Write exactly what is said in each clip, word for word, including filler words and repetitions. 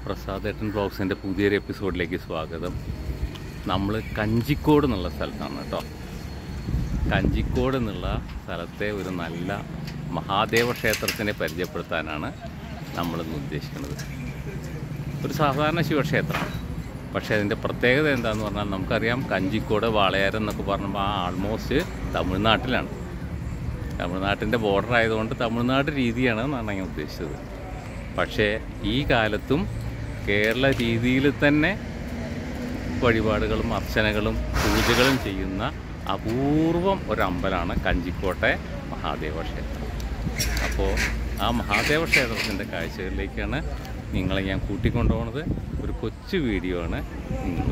പ്രസാദേട്ടൻ വ്ളോഗ്സിൻ്റെ പുതിയൊരു എപ്പിസോഡിലേക്ക് സ്വാഗതം. നമ്മൾ കഞ്ചിക്കോട് എന്നുള്ള സ്ഥലത്താണ് കേട്ടോ. കഞ്ചിക്കോട് എന്നുള്ള സ്ഥലത്തെ ഒരു നല്ല മഹാദേവ ക്ഷേത്രത്തിനെ പരിചയപ്പെടുത്താനാണ് നമ്മളിന്ന് ഉദ്ദേശിക്കുന്നത്. ഒരു സാധാരണ ശിവക്ഷേത്രമാണ്, പക്ഷേ അതിൻ്റെ പ്രത്യേകത എന്താണെന്ന് പറഞ്ഞാൽ നമുക്കറിയാം കഞ്ചിക്കോട് വാളയാരം എന്നൊക്കെ പറയുമ്പോൾ ആ ആൾമോസ്റ്റ് തമിഴ്നാട്ടിലാണ്. തമിഴ്നാട്ടിൻ്റെ ബോർഡർ ആയതുകൊണ്ട് തമിഴ്നാട് രീതിയാണ് എന്നാണ് ഞാൻ ഉദ്ദേശിച്ചത്. പക്ഷേ ഈ കാലത്തും കേരള രീതിയിൽ തന്നെ വഴിപാടുകളും അർച്ചനകളും പൂജകളും ചെയ്യുന്ന അപൂർവം ഒരമ്പലമാണ് കഞ്ചിക്കോട്ടെ മഹാദേവ ക്ഷേത്രം. അപ്പോൾ ആ മഹാദേവ ക്ഷേത്രത്തിൻ്റെ കാഴ്ചകളിലേക്കാണ് നിങ്ങളെ ഞാൻ കൂട്ടിക്കൊണ്ടുപോകുന്നത്. ഒരു കൊച്ചു വീഡിയോ ആണ് നിങ്ങൾ.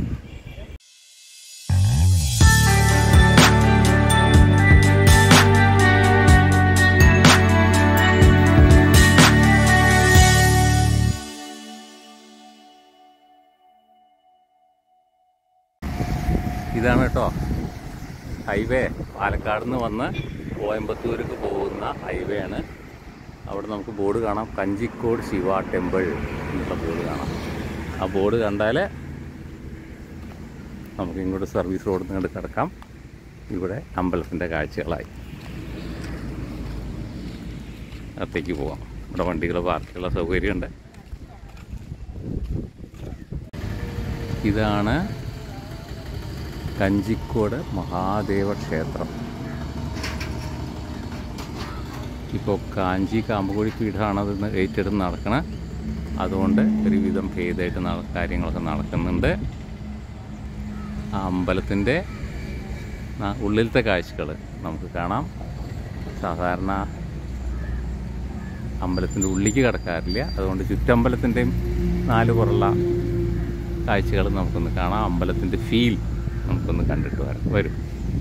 ഇതാണ് കേട്ടോ ഹൈവേ. പാലക്കാട് നിന്ന് വന്ന് കോയമ്പത്തൂർക്ക് പോകുന്ന ഹൈവേ ആണ്. അവിടെ നമുക്ക് ബോർഡ് കാണാം, കഞ്ചിക്കോട് ശിവ ടെമ്പിൾ എന്നുള്ള ബോർഡ് കാണാം. ആ ബോർഡ് കണ്ടാൽ നമുക്ക് ഇങ്ങോട്ട് സർവീസ് റോഡിൽ നിന്ന് ഇങ്ങോട്ട് കിടക്കാം. ഇവിടെ അമ്പലത്തിൻ്റെ കാഴ്ചകളായി അകത്തേക്ക് പോകാം. ഇവിടെ വണ്ടികൾ പാർക്കുള്ള സൗകര്യമുണ്ട്. ഇതാണ് കഞ്ചിക്കോട് മഹാദേവ ക്ഷേത്രം. ഇപ്പോൾ കാഞ്ചി കാമ്പുകുഴി പീഠമാണ് അതിന് ഏറ്റെടുത്ത് നടക്കണം. അതുകൊണ്ട് ഒരുവിധം ഭേദമായിട്ട് നട കാര്യങ്ങളൊക്കെ നടക്കുന്നുണ്ട്. ആ അമ്പലത്തിൻ്റെ ഉള്ളിലത്തെ കാഴ്ചകൾ നമുക്ക് കാണാം. സാധാരണ അമ്പലത്തിൻ്റെ ഉള്ളിലേക്ക് കിടക്കാറില്ല, അതുകൊണ്ട് ചുറ്റമ്പലത്തിൻ്റെയും നാല് പുറമുള്ള കാഴ്ചകൾ നമുക്കൊന്ന് കാണാം. അമ്പലത്തിൻ്റെ ഫീൽ നമുക്കൊന്ന് കണ്ടിട്ട് വരാം വരും.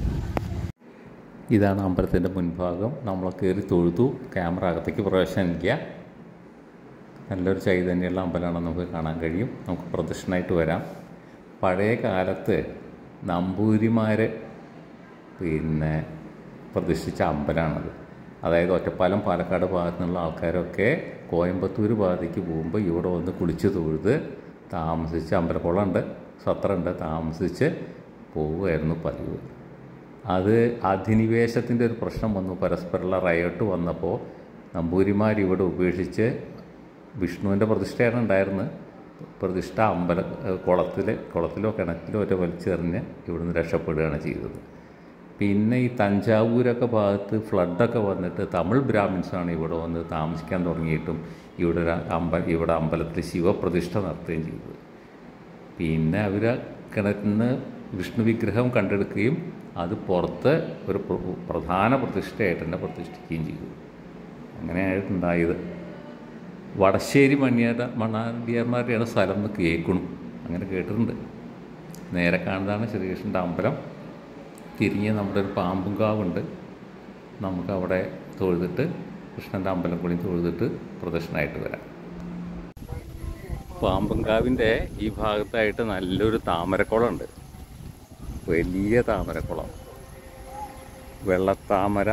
ഇതാണ് അമ്പലത്തിൻ്റെ മുൻഭാഗം. നമ്മൾ കയറി തൊഴുതു. ക്യാമറ അകത്തേക്ക് പ്രവേശനമില്ല. നല്ലൊരു ചൈതന്യമുള്ള അമ്പലമാണെന്ന് നമുക്ക് കാണാൻ കഴിയും. നമുക്ക് പ്രദക്ഷിണമായിട്ട് വരാം. പഴയ കാലത്ത് നമ്പൂതിരിമാർ പിന്നെ പ്രതിഷ്ഠിച്ച അമ്പലമാണത്. അതായത് ഒറ്റപ്പാലം പാലക്കാട് ഭാഗത്തു നിന്നുള്ള ആൾക്കാരൊക്കെ കോയമ്പത്തൂർ ഭാഗത്തേക്ക് പോകുമ്പോൾ ഇവിടെ വന്ന് കുളിച്ച് തൊഴുത് താമസിച്ച്, അമ്പലക്കുളമുണ്ട്, സത്രമുണ്ട്, താമസിച്ച് പോവുമായിരുന്നു പതിവ്. അത് അധിനിവേശത്തിൻ്റെ ഒരു പ്രശ്നം വന്നു. പരസ്പരമുള്ള റയോട്ട് വന്നപ്പോൾ നമ്പൂതിരിമാർ ഇവിടെ ഉപേക്ഷിച്ച് വിഷ്ണുവിൻ്റെ പ്രതിഷ്ഠയാണ് ഉണ്ടായിരുന്നത്. പ്രതിഷ്ഠ അമ്പല കുളത്തിൽ കുളത്തിലോ കിണറ്റിലോ ഒക്കെ വലിച്ചെറിഞ്ഞ് ഇവിടുന്ന് രക്ഷപ്പെടുകയാണ് ചെയ്തത്. പിന്നെ ഈ തഞ്ചാവൂരൊക്കെ ഭാഗത്ത് ഫ്ലഡൊക്കെ വന്നിട്ട് തമിഴ് ബ്രാഹ്മിൻസാണ് ഇവിടെ വന്ന് താമസിക്കാൻ തുടങ്ങിയിട്ടും ഇവിടെ ഒരു അമ്പ ഇവിടെ അമ്പലത്തിൽ ശിവപ്രതിഷ്ഠ നടത്തുകയും ചെയ്തത്. പിന്നെ അവർ കിണറ്റിൽ നിന്ന് വിഷ്ണു വിഗ്രഹം കണ്ടെടുക്കുകയും അത് പുറത്ത് ഒരു പ്രധാന പ്രതിഷ്ഠയായിട്ട് തന്നെ പ്രതിഷ്ഠിക്കുകയും ചെയ്തു. അങ്ങനെയായിട്ടുണ്ടായത്. വടശ്ശേരി മണ്ണിയാട്ട മണ്ണാടിയന്മാരുടെയാണ് സ്ഥലം എന്ന് കേൾക്കണം, അങ്ങനെ കേട്ടിട്ടുണ്ട്. നേരെ കാണുന്നതാണ് ശ്രീകൃഷ്ണൻ്റെ അമ്പലം. തിരിഞ്ഞ് നമ്മുടെ ഒരു പാമ്പുംകാവുണ്ട്. നമുക്കവിടെ തൊഴുതിട്ട് കൃഷ്ണൻ്റെ അമ്പലം കൂടി തൊഴുതിട്ട് പ്രദക്ഷിണമായിട്ട് വരാം. പാമ്പുംകാവിൻ്റെ ഈ ഭാഗത്തായിട്ട് നല്ലൊരു താമരക്കുളമുണ്ട്. വലിയ താമരക്കുളം, വെള്ളത്താമര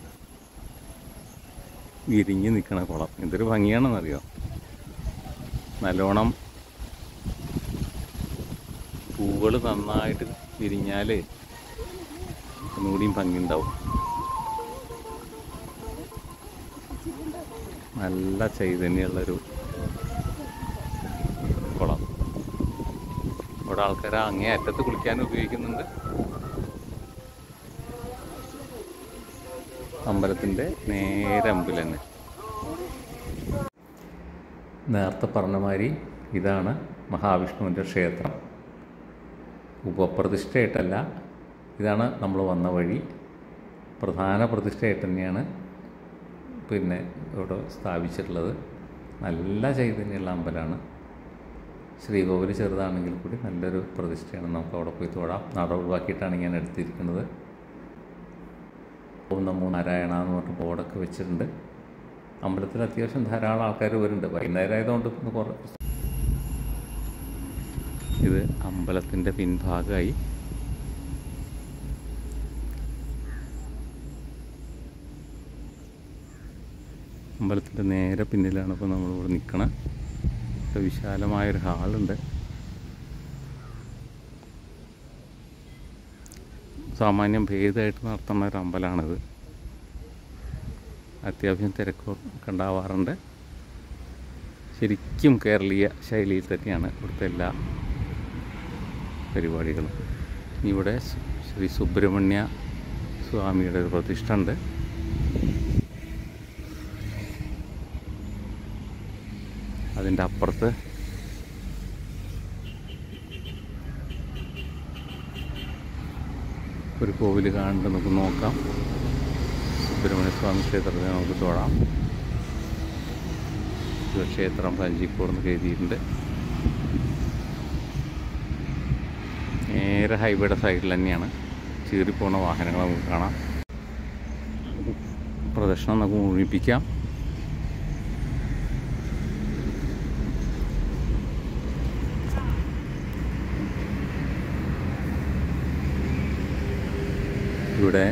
വിരിഞ്ഞ് നിൽക്കണ കുളം. എന്തൊരു ഭംഗിയാണെന്നറിയോ. നല്ലോണം പൂവുകൾ നന്നായിട്ട് വിരിഞ്ഞാൽ ഒന്നുകൂടിയും ഭംഗിയുണ്ടാവും. നല്ല ചൈതന്യമുള്ളൊരു കുളം. ഇവിടെ ആൾക്കാർ അങ്ങേ അറ്റത്ത് കുളിക്കാൻ ഉപയോഗിക്കുന്നുണ്ട്. അമ്പലത്തിൻ്റെ നേരെ അമ്പിൽ തന്നെ. നേരത്തെ പറഞ്ഞ മാതിരി ഇതാണ് മഹാവിഷ്ണുവിൻ്റെ ക്ഷേത്രം. ഉപപ്രതിഷ്ഠയായിട്ടല്ല, ഇതാണ് നമ്മൾ വന്ന വഴി. പ്രധാന പ്രതിഷ്ഠയായിട്ട് തന്നെയാണ് പിന്നെ ഇവിടെ സ്ഥാപിച്ചിട്ടുള്ളത്. നല്ല ചൈതന്യമുള്ള അമ്പലമാണ്. ശ്രീകോവിൽ ചെറുതാണെങ്കിൽ കൂടി നല്ലൊരു പ്രതിഷ്ഠയാണ്. നമുക്ക് അവിടെ പോയി തൊഴാം. നട ഒഴിവാക്കിയിട്ടാണ് ഞാൻ എടുത്തിരിക്കുന്നത്. ഓം നമോ നാരായണ എന്ന് പറഞ്ഞ ബോർഡൊക്കെ വെച്ചിട്ടുണ്ട്. അമ്പലത്തിൽ അത്യാവശ്യം ധാരാളം ആൾക്കാർ വരുന്നുണ്ട്. വൈകുന്നേരം ആയതുകൊണ്ട് ഇന്ന് കുറേ. ഇത് അമ്പലത്തിൻ്റെ പിൻഭാഗമായി. അമ്പലത്തിൻ്റെ നേരെ പിന്നിലാണ് ഇപ്പോൾ നമ്മളിവിടെ നിൽക്കണം. വിശാലമായൊരു ഹാളുണ്ട്. സാമാന്യം ഭേദമായിട്ട് നടത്തുന്ന ഒരു അമ്പലമാണിത്. അത്യാവശ്യം തിരക്കൊക്കെ ഉണ്ടാവാറുണ്ട്. ശരിക്കും കേരളീയ ശൈലിയിൽ തന്നെയാണ് ഇവിടുത്തെ എല്ലാ പരിപാടികളും. ഇവിടെ ശ്രീ സുബ്രഹ്മണ്യ സ്വാമിയുടെ ഒരു പ്രതിഷ്ഠ ഉണ്ട്. അതിൻ്റെ അപ്പുറത്ത് ഒരു കോവിൽ കാണുന്നുണ്ട്, നമുക്ക് നോക്കാം. സുബ്രഹ്മണ്യ സ്വാമി ക്ഷേത്രത്തെ നമുക്ക് തൊഴാം. ശിവക്ഷേത്രം കഞ്ചിക്കോട് എന്ന് എഴുതിയിട്ടുണ്ട്. നേരെ ഹൈവേയുടെ സൈഡിൽ തന്നെയാണ്. ചീറിപ്പോണ വാഹനങ്ങൾ നമുക്ക് കാണാം. പ്രദക്ഷിണം നമുക്ക് മുഴുമിപ്പിക്കാം. ഇവിടെ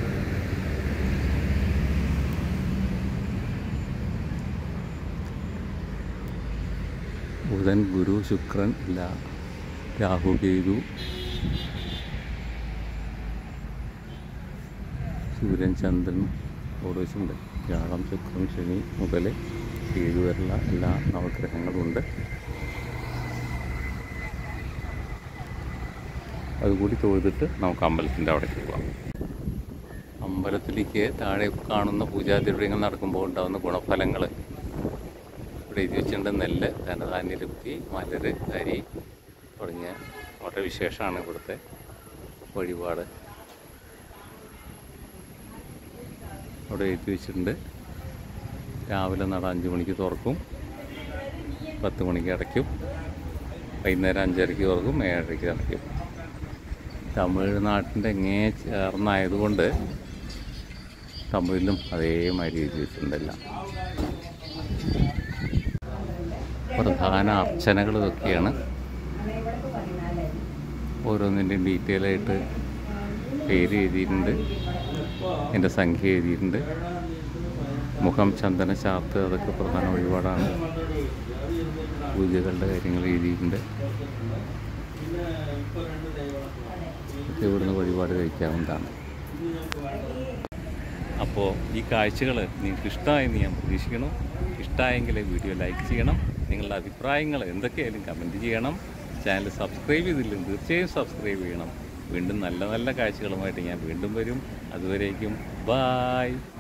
ബുധൻ, ഗുരു, ശുക്രൻ, ലാ രാഹു, കേതു, സൂര്യൻ, ചന്ദ്രൻ അവിടെ വെച്ചിട്ടുണ്ട്. വ്യാഴം, ശുക്രൻ, ശനി മുതൽ കേതു വരെയുള്ള എല്ലാ നവഗ്രഹങ്ങളും ഉണ്ട്. അതുകൂടി തൊഴുതിട്ട് നമുക്ക് അമ്പലത്തിൻ്റെ അവിടേക്ക് പോകാം. അമ്പലത്തിലേക്ക് താഴെ കാണുന്ന പൂജാദ്രവ്യങ്ങൾ നടക്കുമ്പോൾ ഉണ്ടാകുന്ന ഗുണഫലങ്ങൾ ഇവിടെ എഴുതി വെച്ചിട്ടുണ്ട്. നെല്ല്, ധനധാന്യലബ്ധി, മലര്, അരി തുടങ്ങിയ വളരെ വിശേഷമാണ് ഇവിടുത്തെ വഴിപാട്. അവിടെ എഴുതി വെച്ചിട്ടുണ്ട്. രാവിലെ നട അഞ്ച് മണിക്ക് തുറക്കും, പത്ത് മണിക്ക് അടയ്ക്കും, വൈകുന്നേരം അഞ്ചരയ്ക്ക് തുറക്കും, ഏഴരയ്ക്ക് അടയ്ക്കും. തമിഴ്നാട്ടിൻ്റെ എങ്ങേ ചേർന്നായതുകൊണ്ട് തമിഴിലും അതേമാതിരി എഴുതി വെച്ചിട്ടുണ്ടെല്ലാം. പ്രധാന അർച്ചനകൾ ഇതൊക്കെയാണ്. ഓരോന്നിൻ്റെയും ഡീറ്റെയിൽ ആയിട്ട് പേര് എഴുതിയിട്ടുണ്ട്, എൻ്റെ സംഖ്യ എഴുതിയിട്ടുണ്ട്. മുഖം ചന്ദന ചാർത്ത് അതൊക്കെ പ്രധാന വഴിപാടാണ്. പൂജകളുടെ കാര്യങ്ങൾ എഴുതിയിട്ടുണ്ട്. ഒക്കെ ഇവിടുന്ന് വഴിപാട് കഴിക്കാവുന്നതാണ്. അപ്പോൾ ഈ കാഴ്ചകൾ നിങ്ങൾക്ക് ഇഷ്ടമായെന്ന് ഞാൻ പ്രതീക്ഷിക്കണം. ഇഷ്ടമായെങ്കിൽ വീഡിയോ ലൈക്ക് ചെയ്യണം. നിങ്ങളുടെ അഭിപ്രായങ്ങൾ എന്തൊക്കെയായാലും കമൻറ്റ് ചെയ്യണം. ചാനൽ സബ്സ്ക്രൈബ് ചെയ്തില്ലെങ്കിൽ തീർച്ചയായും സബ്സ്ക്രൈബ് ചെയ്യണം. വീണ്ടും നല്ല നല്ല കാഴ്ചകളുമായിട്ട് ഞാൻ വീണ്ടും വരും. അതുവരേക്കും ബായ്.